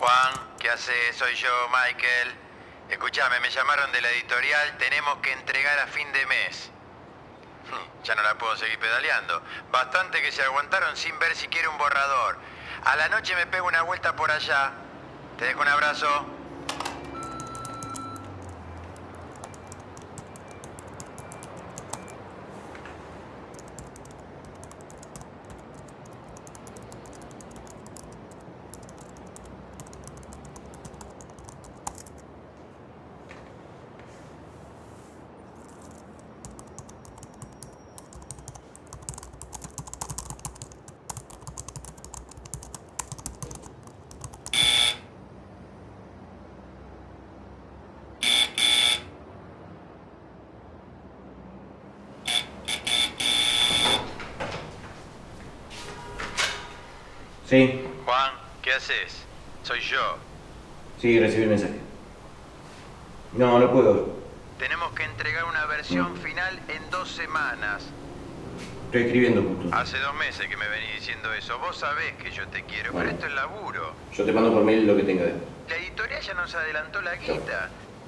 Juan, ¿qué haces? Soy yo, Michael. Escuchame, me llamaron de la editorial, tenemos que entregar a fin de mes. Ya no la puedo seguir pedaleando. Bastante que se aguantaron sin ver siquiera un borrador. A la noche me pego una vuelta por allá. Te dejo un abrazo. Sí. Juan, ¿qué haces? Soy yo. Sí, recibí el mensaje. No, no puedo. Tenemos que entregar una versión final en 2 semanas. Estoy escribiendo justo. Hace 2 meses que me venís diciendo eso. Vos sabés que yo te quiero, pero esto es laburo. Yo te mando por mail lo que tenga después. La editorial ya nos adelantó la guita.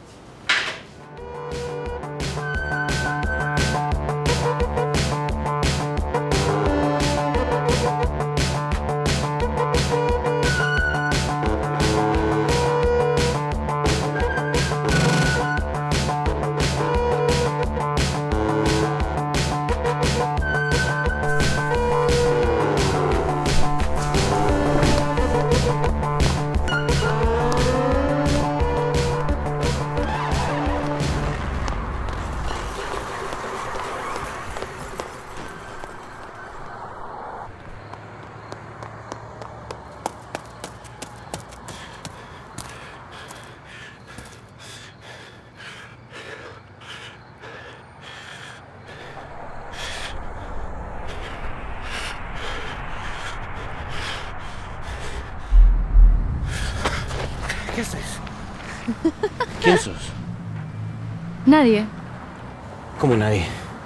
¿Qué haces? ¿Quién sos? Nadie. ¿Cómo nadie?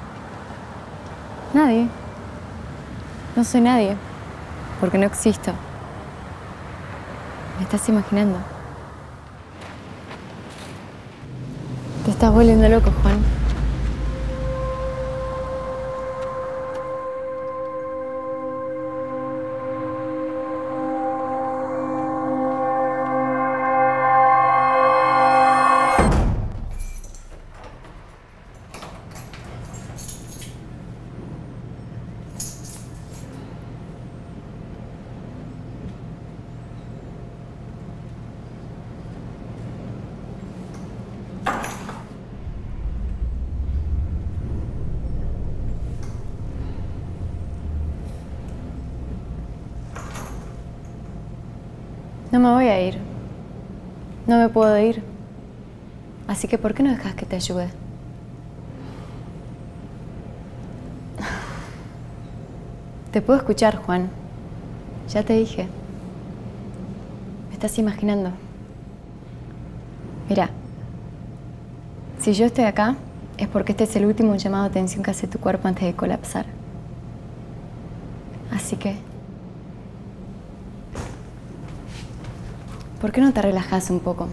Nadie. No soy nadie. Porque no existo. Me estás imaginando. Te estás volviendo loco, Juan. No me voy a ir. No me puedo ir. Así que, ¿por qué no dejas que te ayude? Te puedo escuchar, Juan. Ya te dije. Me estás imaginando. Mira, si yo estoy acá, es porque este es el último llamado de atención que hace tu cuerpo antes de colapsar. Así que, ¿por qué no te relajas un poco?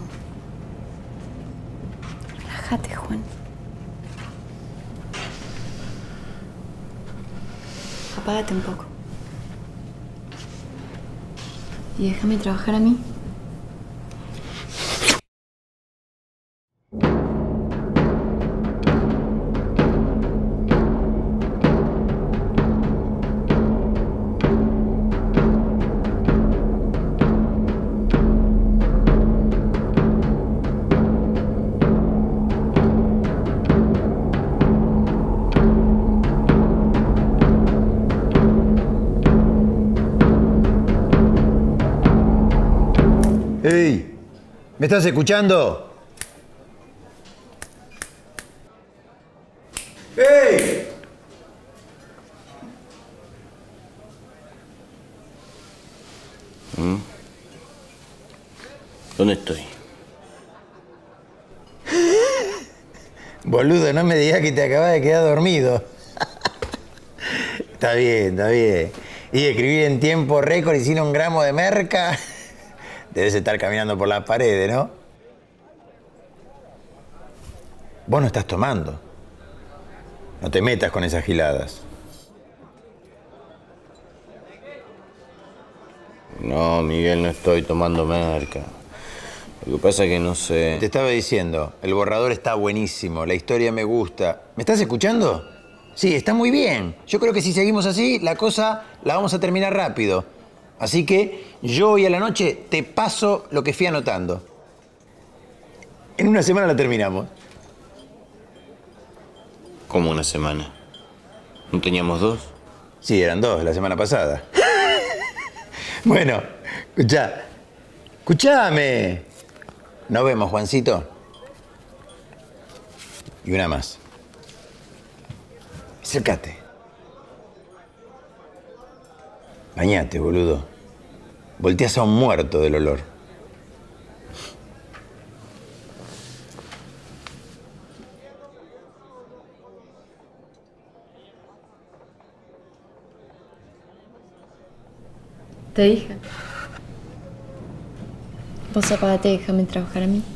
Relájate, Juan. Apágate un poco. Y déjame trabajar a mí. ¡Ey! ¿Me estás escuchando? ¡Ey! ¿Dónde estoy? Boludo, no me digas que te acabas de quedar dormido. Está bien, está bien. Y escribir en tiempo récord y sin un gramo de merca. Debes estar caminando por las paredes, ¿no? Vos no estás tomando. No te metas con esas giladas. No, Miguel, no estoy tomando merca. Lo que pasa es que no sé... Te estaba diciendo, el borrador está buenísimo, la historia me gusta. ¿Me estás escuchando? Sí, está muy bien. Yo creo que si seguimos así, la cosa la vamos a terminar rápido. Así que yo hoy a la noche te paso lo que fui anotando. En una semana la terminamos. ¿Cómo una semana? ¿No teníamos 2? Sí, eran 2 la semana pasada. Bueno, escuchame. Nos vemos, Juancito. Y una más. Acércate. Bañate, boludo. Volteás a un muerto del olor. Te dije. Vos apagate y déjame trabajar a mí.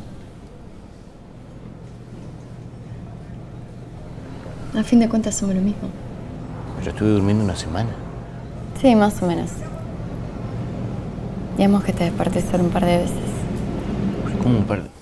A fin de cuentas somos lo mismo. Pero estuve durmiendo una semana. Sí, más o menos. Digamos que te desperté solo un par de veces. ¿Cómo un par de...?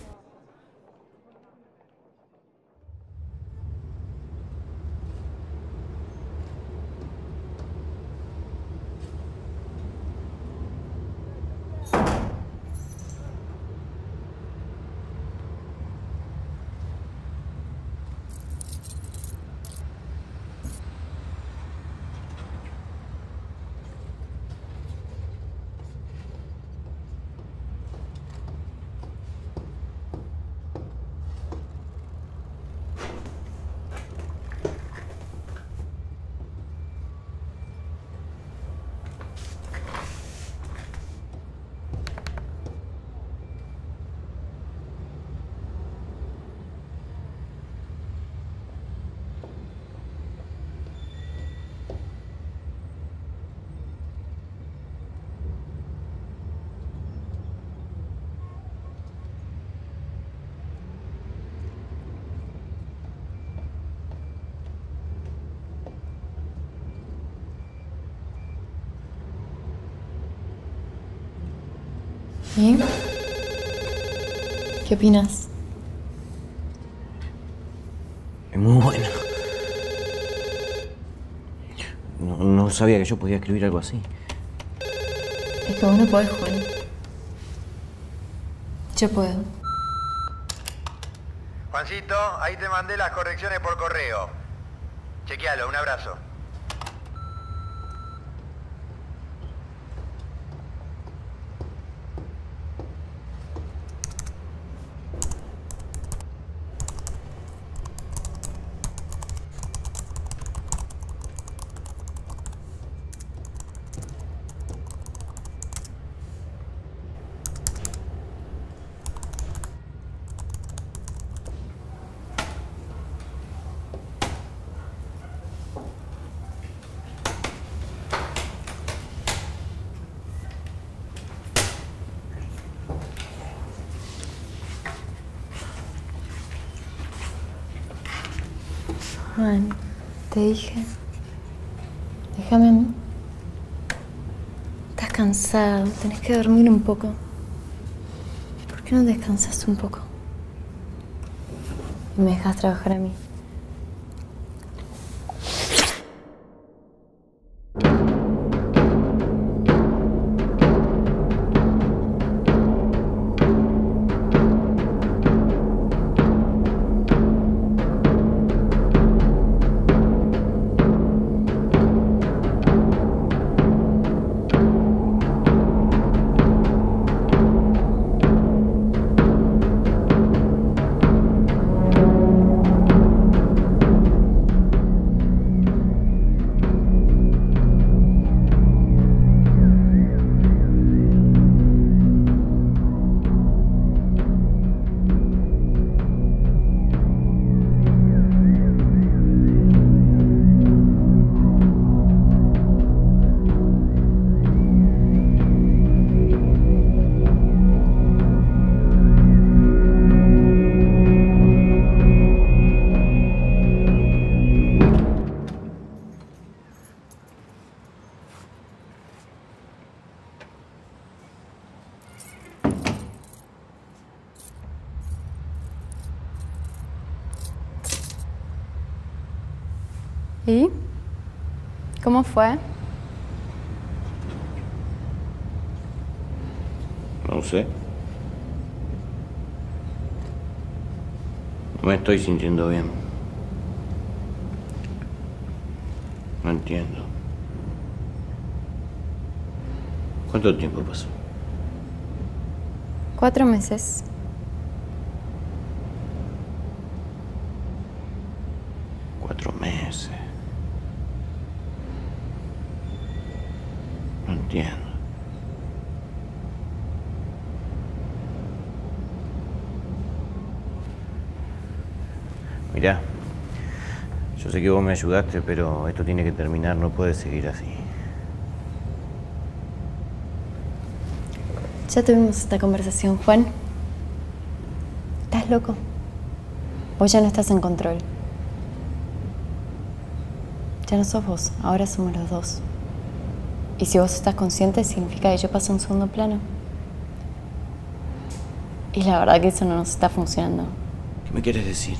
¿Y? ¿Qué opinas? Es muy bueno. No sabía que yo podía escribir algo así. Es que vos no podés, Juan. Yo puedo. Juancito, ahí te mandé las correcciones por correo. Chequealo, un abrazo. Juan, te dije. Déjame a mí. Estás cansado, tenés que dormir un poco. ¿Por qué no descansas un poco? Y me dejas trabajar a mí. ¿Y? ¿Cómo fue? No sé. No me estoy sintiendo bien. No entiendo. ¿Cuánto tiempo pasó? 4 meses. Cuatro meses. No entiendo. Mirá, yo sé que vos me ayudaste, pero esto tiene que terminar, no puede seguir así. Ya tuvimos esta conversación, Juan. ¿Estás loco? Vos ya no estás en control. Ya no sos vos, ahora somos los dos. Y si vos estás consciente, significa que yo paso a un segundo plano. Y la verdad que eso no nos está funcionando. ¿Qué me quieres decir?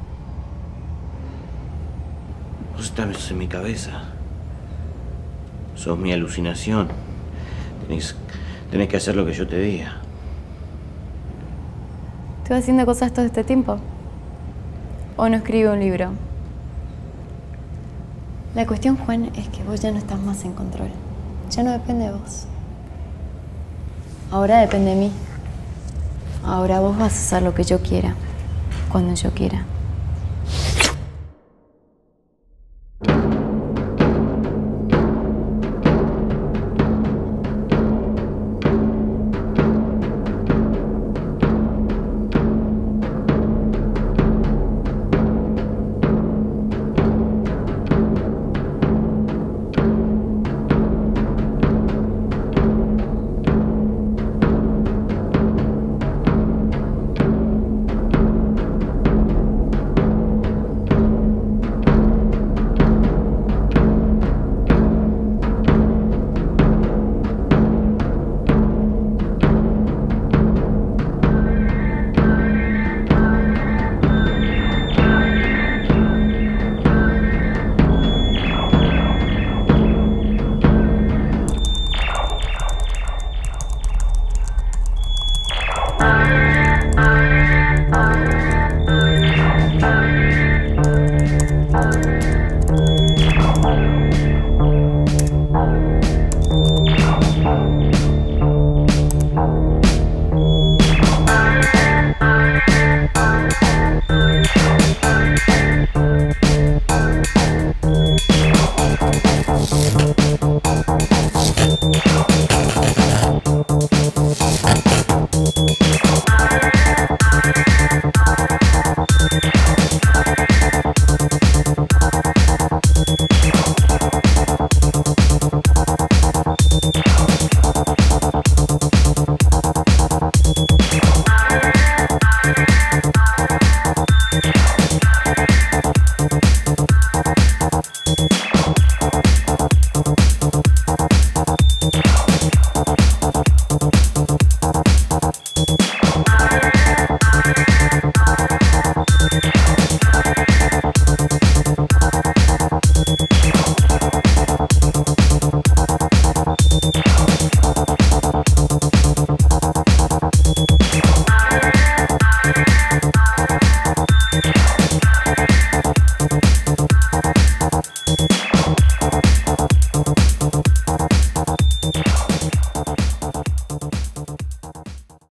Vos estás en mi cabeza. Sos mi alucinación. Tenés que hacer lo que yo te diga. ¿Estuve haciendo cosas todo este tiempo? ¿O no escribo un libro? La cuestión, Juan, es que vos ya no estás más en control. Ya no depende de vos. Ahora depende de mí. Ahora vos vas a hacer lo que yo quiera, cuando yo quiera.